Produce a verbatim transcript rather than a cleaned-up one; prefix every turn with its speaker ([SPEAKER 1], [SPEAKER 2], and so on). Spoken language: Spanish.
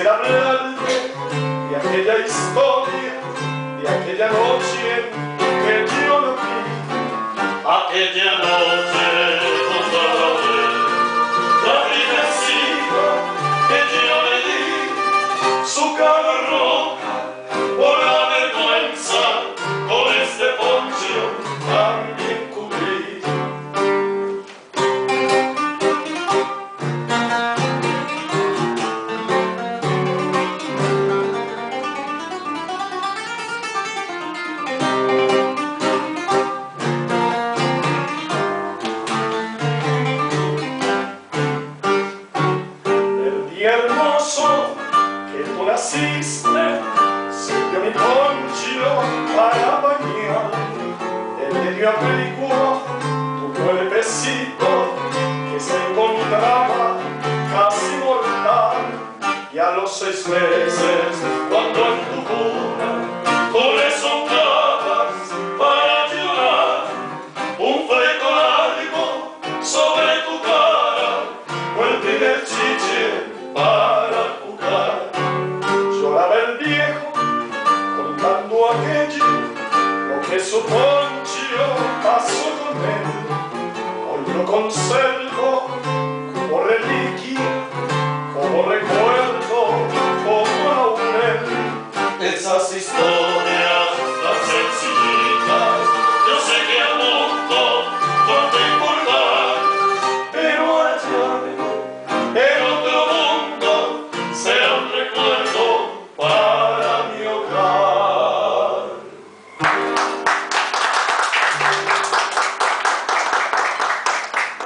[SPEAKER 1] quisiera hablarte de aquella historia, de aquella noche que yo lo vi.
[SPEAKER 2] Aquella noche junto a la orilla, la princesita que yo le di,
[SPEAKER 1] Su cara roja
[SPEAKER 2] por la vergüenza, con este poncho
[SPEAKER 1] también cubrí. El día hermoso que tú naciste, sirvió mi poncho para bañar. Él le dio a película tu cuerpecito que se encontraba casi mortal. Y a los seis meses,
[SPEAKER 2] cuando en tu cuna